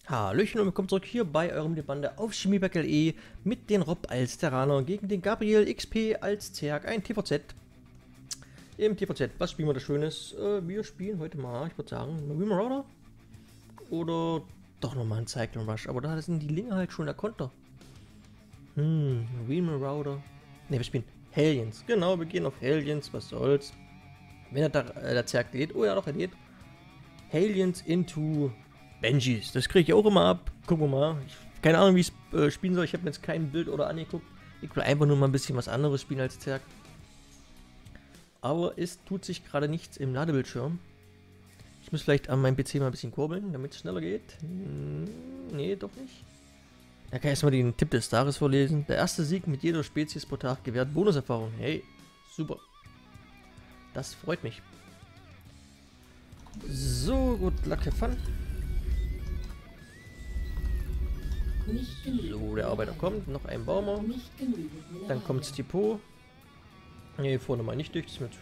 Hallöchen und willkommen zurück hier bei eurem Bande auf Chemieberkel mit den Rob als Terraner gegen den Gabriel XP als Zerg, ein TVZ. Im TVZ, was spielen wir da Schönes? Wir spielen heute mal, ich würde sagen, Marine Marauder oder doch nochmal ein Cyclone Rush, aber da sind die Linge halt schon der Konter. Marine Marauder. Ne, wir spielen Hellions, genau, wir gehen auf Hellions, was soll's. Wenn der Zerg lädt, oh ja doch, er lädt. Hellions into Benjis, das kriege ich auch immer ab. Gucken wir mal. Keine Ahnung, wie ich es spielen soll. Ich habe mir jetzt kein Bild oder angeguckt. Ich will einfach nur mal ein bisschen was anderes spielen als Zerg. Aber es tut sich gerade nichts im Ladebildschirm. Ich muss vielleicht an meinem PC mal ein bisschen kurbeln, damit es schneller geht. Nee, doch nicht. Da kann ich erstmal den Tipp des Tages vorlesen. Der erste Sieg mit jeder Spezies pro Tag gewährt Bonuserfahrung. Hey, super. Das freut mich. So, gut, luck, have fun. So, der Arbeiter kommt, noch ein Baumer. Dann kommt das Depot. Ne, vorne mal nicht durch, das ist mir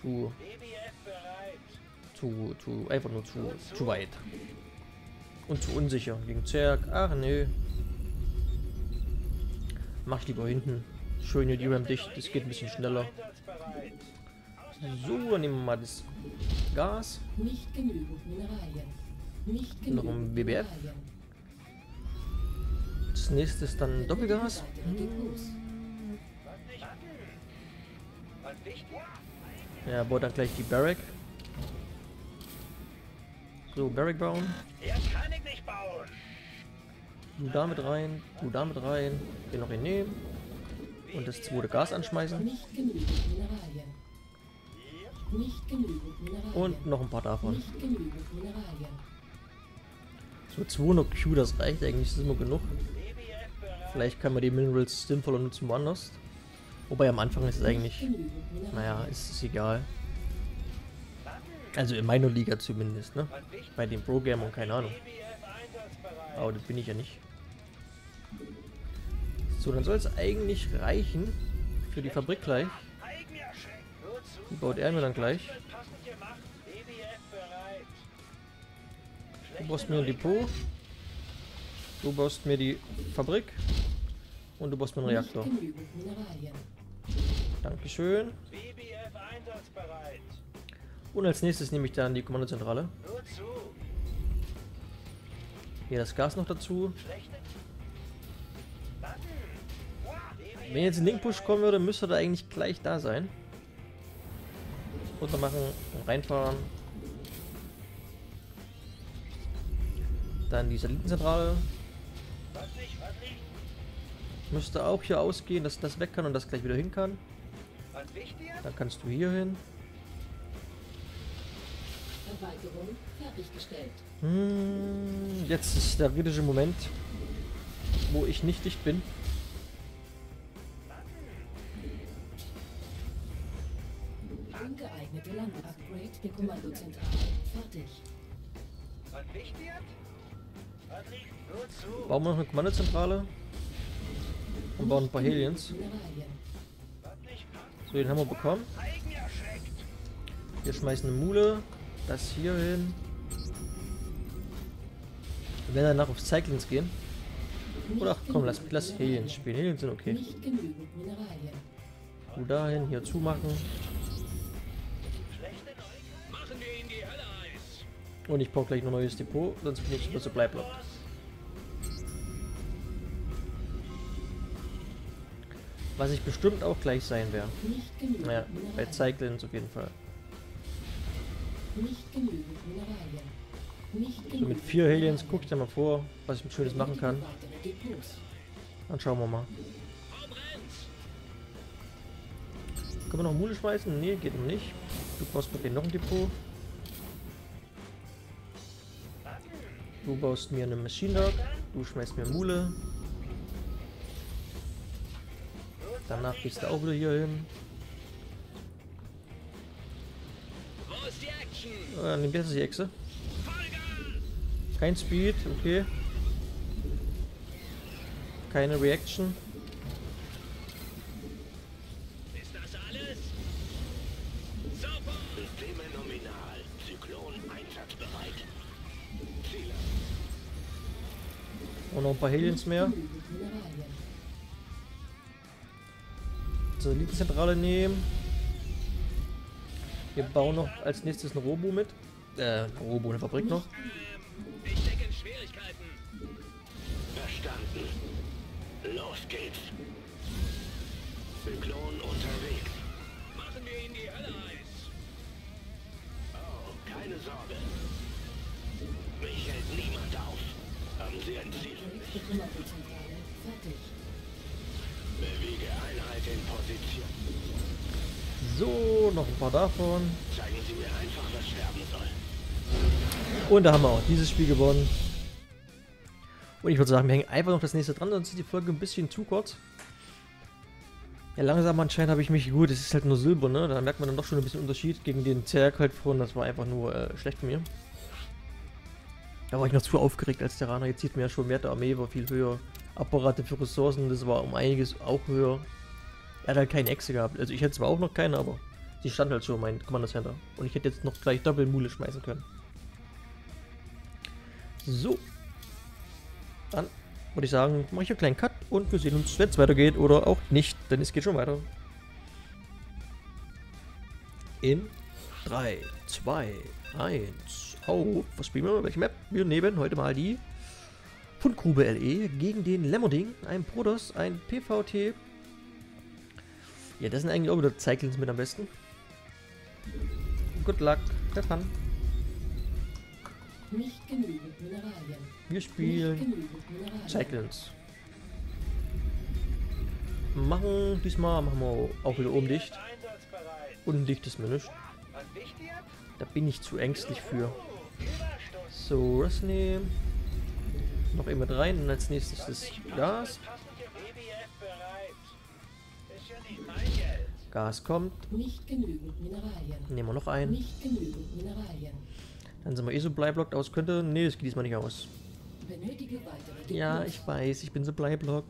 einfach nur zu weit. Und zu unsicher. Gegen Zerg, ach nö. Mach ich lieber hinten. Schön hier die Ram dicht, das geht ein bisschen schneller. So, dann nehmen wir mal das Gas. Noch ein BBF. Das nächste ist dann Doppelgas. Ja, baut dann gleich die Barrack. So, Barrack bauen. Du damit rein, du damit rein. Den noch hinnehmen. Und das zweite Gas anschmeißen. Und noch ein paar davon. So 200 Q, das reicht eigentlich, das ist immer genug. Vielleicht kann man die Minerals sinnvoller nutzen woanders. Wobei am Anfang ist es eigentlich, naja, ist es egal. Also in meiner Liga zumindest, ne? Bei den Pro-Gamern, keine Ahnung. Aber das bin ich ja nicht. So, dann soll es eigentlich reichen für die Fabrik gleich. Die baut er mir dann gleich. Du baust mir ein Depot. Du baust mir die Fabrik. Und du baust mir einen Reaktor. Dankeschön. Und als nächstes nehme ich dann die Kommandozentrale. Hier das Gas noch dazu. Wenn jetzt ein Link-Push kommen würde, müsste er eigentlich gleich da sein. Runter machen und reinfahren. Dann die Satellitenzentrale. Müsste auch hier ausgehen, dass das weg kann und das gleich wieder hin kann. Dann kannst du hier hin. Jetzt ist der kritische Moment, wo ich nicht dicht bin. Ungeeignete Landupgrade der Kommandozentrale. Fertig. Bauen wir noch eine Kommandozentrale. Und bauen ein paar Helions. So, den haben wir bekommen. Wir schmeißen eine Mule. Das hier hin. Wir werden danach auf Cyclings gehen. Oder ach komm, lass Helions spielen. Helions sind okay. Du dahin, hier zumachen. Und ich brauche gleich noch ein neues Depot, sonst bin ich so bleibt. Was ich bestimmt auch gleich sein werde. Naja, bei Cyclins auf jeden Fall. So mit 4 Helions gucke ich dann mal vor, was ich mit Schönes machen kann. Dann schauen wir mal. Können wir noch Mule schmeißen? Nee, geht noch nicht. Du brauchst mit denen noch ein Depot. Du baust mir eine Machine Dog. Du schmeißt mir Mule. Danach gehst du auch wieder hier hin. Nimm jetzt die Echse. Kein Speed, okay. Keine Reaction. Ist das alles? Super! Systeme nominal. Zyklon einsatzbereit. Ziele. Und noch ein paar Helions mehr. Satellitenzentrale nehmen. Wir bauen noch als nächstes ein Robo mit. Ein Robo, eine Fabrik noch. Ich stecke in Schwierigkeiten. Verstanden. Los geht's. Zyklon unterwegs. Machen wir ihnen die Hölle heiß. Oh, keine Sorge. Mich hält niemand auf. Haben Sie ein Ziel für mich? Kommandozentrale fertig. Bewege Einheit in Position. So, noch ein paar davon. Zeigen Sie mir einfach, was sterben soll. Und da haben wir auch dieses Spiel gewonnen. Und ich würde sagen, wir hängen einfach noch das nächste dran, sonst ist die Folge ein bisschen zu kurz. Ja, langsam anscheinend habe ich mich gut. Es ist halt nur Silber, ne? Da merkt man dann doch schon ein bisschen Unterschied gegen den Zerg halt vorhin. Das war einfach nur schlecht von mir. Da war ich noch zu aufgeregt als Terraner. Jetzt sieht man ja schon, Wert der Armee war viel höher. Apparate für Ressourcen, das war um einiges auch höher. Er hat halt keine Echse gehabt. Also ich hätte zwar auch noch keine, aber sie stand halt schon, mein Commander Center. Und ich hätte jetzt noch gleich Doppelmule schmeißen können. So. Dann würde ich sagen, mache ich einen kleinen Cut und wir sehen uns, wenn es weitergeht oder auch nicht, denn es geht schon weiter. In 3, 2, 1, auf. Was spielen wir? Welche Map? Wir nehmen heute mal die Fundgrube LE gegen den Lemmerding, ein Protoss, ein PVT. Ja, das sind eigentlich auch wieder Cyclins mit am besten. Good luck, der Fun. Nicht genügend Mineralien. Wir Nicht spielen genügend Mineralien. Cyclins. Diesmal machen wir auch wieder oben dicht. Einsatzbereit. Undicht ist mir nicht. Verdichtet? Da bin ich zu ängstlich für. So, das nehmen. Noch eben mit rein und als nächstes das Gas. BBF bereit. Ist ja nicht mein Geld. Gas kommt. Nicht genügend Mineralien. Nehmen wir noch ein. Nicht genügend Mineralien. Dann sind wir eh so bleiblockt aus. Könnte. Nee, das geht diesmal nicht aus. Benötige weitere Ja, Depots. ich weiß, ich bin so bleiblockt.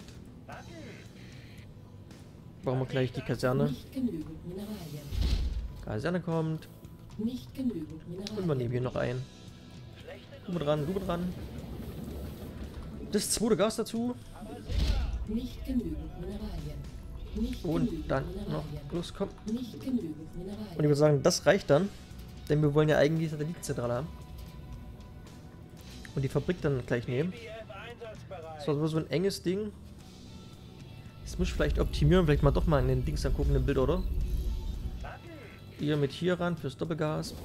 Brauchen wir gleich die Kaserne. Nicht genügend Mineralien. Kaserne kommt. Nicht genügend Und wir Mineralien. nehmen hier noch ein. Du dran, du dran. Das zweite Gas dazu. Nicht genügend Mineralien. Nicht Und genügend dann noch. Mineralien. Los, komm. Nicht genügend Mineralien. Und ich würde sagen, das reicht dann. Denn wir wollen ja eigentlich die Satellitenzentrale haben. Und die Fabrik dann gleich nehmen. BBF einsatzbereit. Das war so ein enges Ding. Das muss ich vielleicht optimieren. Vielleicht mal doch mal in den Dings angucken, im Bild, oder? Hier mit hier ran fürs Doppelgas.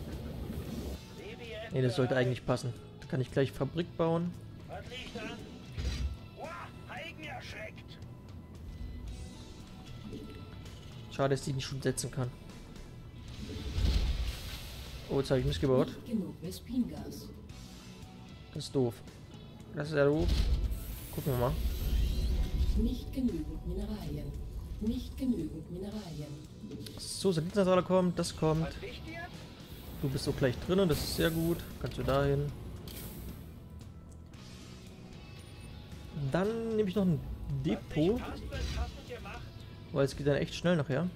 Ne, das sollte eigentlich passen. Da kann ich gleich Fabrik bauen. Was liegt an? Wow, Heigen erschreckt. Schade, dass ich die nicht schon setzen kann. Oh, jetzt habe ich missgebaut. Nicht genug Vespingas. Das ist doof. Das ist ja doof. Gucken wir mal. Nicht genügend Mineralien. Nicht genügend Mineralien. So, Satellitenzentrale kommt, das kommt. Verdichtet? Du bist so gleich drinnen, das ist sehr gut. Kannst du dahin. Dann nehme ich noch ein Depot, Passt, wird passend gemacht. weil es geht dann echt schnell nachher.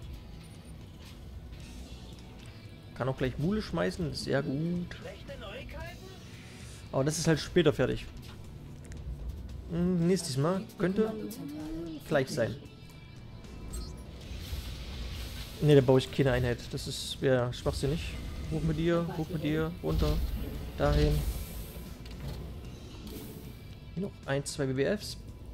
Kann auch gleich Mule schmeißen, das ist sehr gut. Schlechte Neuigkeiten? Aber das ist halt später fertig. Nächstes Mal könnte Kommandozentrale gleich sein. Ne, da baue ich keine Einheit. Das wäre schwachsinnig. Hoch mit dir, runter, dahin. Noch 1, 2 BBFs.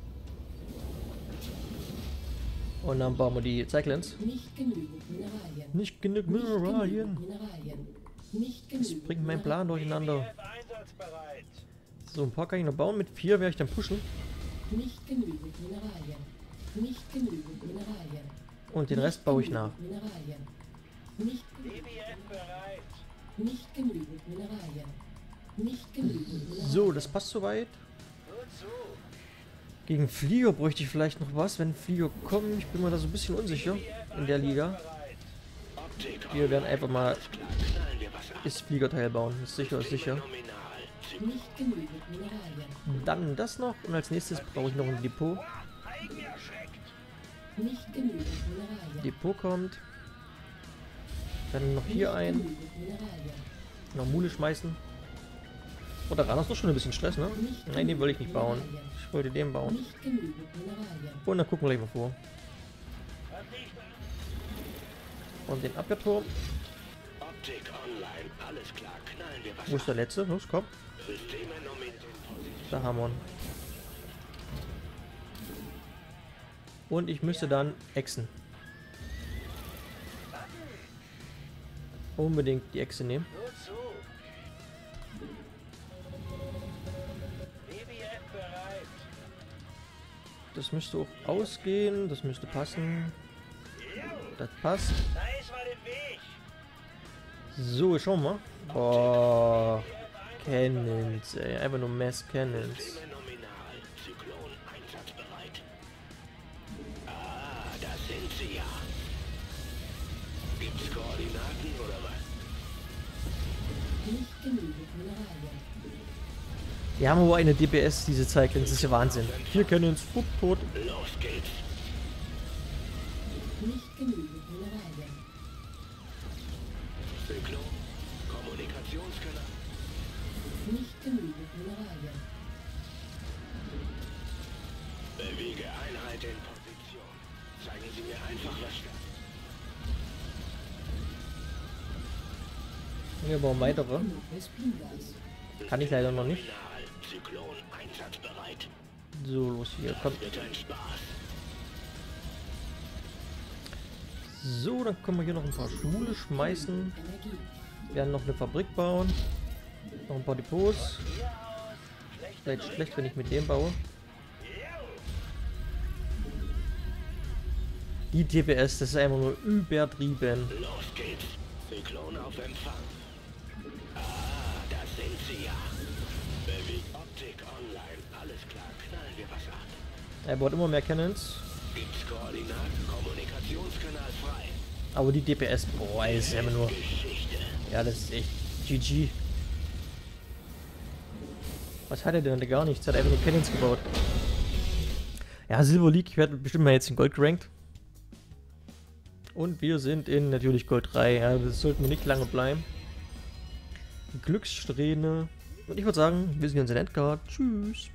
Und dann bauen wir die Cyclins. Nicht genügend Mineralien. Nicht genug Nicht Mineralien. genügend Mineralien. Nicht Das genügend bringt meinen Plan durcheinander. BBF einsatzbereit. So, ein paar kann ich noch bauen. Mit 4 werde ich dann pushen. Nicht genügend Mineralien. Nicht genügend Mineralien. Und den Rest baue ich nach. Mineralien. Nicht, BBF bereit. nicht genügend Mineralien. Nicht genügend Mineralien. So, das passt soweit. Nur zu. Gegen Flieger bräuchte ich vielleicht noch was, wenn Flieger kommen. Ich bin mir da so ein bisschen unsicher in der Liga. Bereit. Optik. Wir werden einfach mal Klar, knallen wir was ab. das Fliegerteil bauen. Ist sicher, ist sicher. Phänomenal. Nicht genügend Mineralien. Dann das noch und als nächstes brauche ich noch ein Depot. Heigen erschreckt. Nicht genügend Mineralien. Depot kommt. Dann noch hier Nicht ein. genügend Mineralien. Noch Mule schmeißen. Oh, der Rana ist doch schon ein bisschen Stress, ne? Nicht Nein, den wollte ich nicht bauen. Mineralien. Ich wollte den bauen. Nicht genügend Mineralien. Und dann gucken wir gleich mal vor. Was liegt da? Und den Abwehrturm. Optik online, alles klar. Knallen wir was Wo ist der ab. letzte? Los, komm. Systeme nominiert in Position. Da haben wir ihn. Und ich müsste dann Echsen. Unbedingt die Echse nehmen. Nur zu. BBF bereit. Das müsste auch ausgehen. Das müsste passen. Das passt. Da ist mal den Weg. So, schauen wir mal. Boah. Cannons, ey. Einfach nur Mass Cannons. Systeme nominal. Zyklon einsatzbereit. Ah, da sind sie ja. Gibt's Koordinaten oder was? Nicht genügend Mineralien. Die haben aber eine DPS, diese Cycling. Das ist ja Wahnsinn. 4 Cannons, fupp, tot. Los geht's. Nicht genügend Mineralien. Zyklon. Kommunikationskanal. Nicht genügend Mineralien. Bewege Einheit in Position. Zeigen Sie mir einfach was da. Wir bauen weitere. Genug Respigas. Kann ich leider noch nicht. Nominal. Zyklon einsatzbereit. So, los hier. Kommt. Wird ein Spaß. So, dann können wir hier noch ein paar Schule schmeißen. Energie. Wir werden noch eine Fabrik bauen. Noch ein paar Depots. Vielleicht schlecht, wenn ich mit dem baue. Die DPS, das ist einfach nur übertrieben. Los geht's. Zyklon auf Empfang. Ah, da sind sie ja. Bewegt Optik online. Alles klar. Knallen wir was ab. Er baut immer mehr Cannons. Gibt's Koordinaten? Kommunikationskanal frei. Aber die DPS, boah, ist einfach nur. Geschichte. Ja, das ist echt GG. Was hat er denn? Gar nichts. Hat einfach nur Cannons gebaut. Ja, Silver League. Ich werde bestimmt mal jetzt in Gold gerankt. Und wir sind in natürlich Gold 3. Ja, das sollten wir nicht lange bleiben. Glückssträhne. Und ich würde sagen, wir sehen uns in Endcard. Tschüss.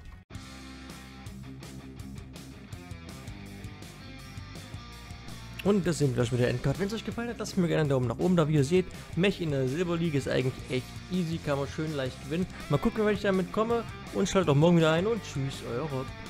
Und das sind wir gleich mit der Endcard. Wenn es euch gefallen hat, lasst mir gerne einen Daumen nach oben da. Wie ihr seht, Mech in der Silver League ist eigentlich echt easy. Kann man schön leicht gewinnen. Mal gucken, wenn ich damit komme. Und schaltet auch morgen wieder ein. Und tschüss, euer Rob.